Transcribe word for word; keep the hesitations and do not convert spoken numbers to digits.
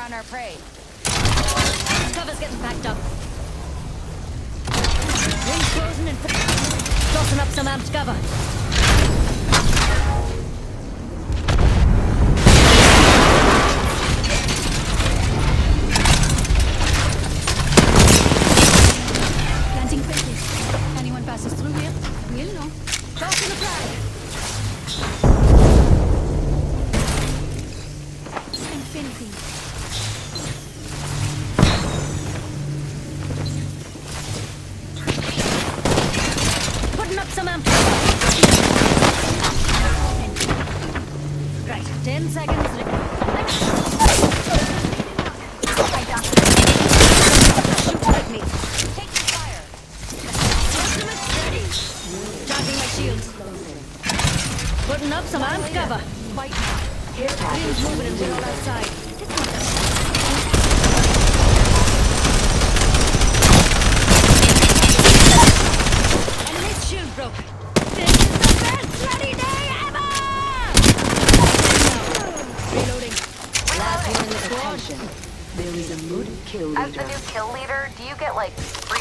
on our prey. Cover's getting packed up. Wings frozen and tossing up some amped cover. Planting fences. Anyone passes through here? We'll know. Tossing a flag. Infinity. Putting up some amp. Right, ten seconds. Shoot with me. Take the fire. Ultimate's ready. Charging my shields. Putting up some amp cover. Fight now. Green's moving and we're all outside. Enemy's shield broke. This is the best ready day ever! Reloading. Last one in the squad. There is a good kill leader. As the new kill leader, do you get like free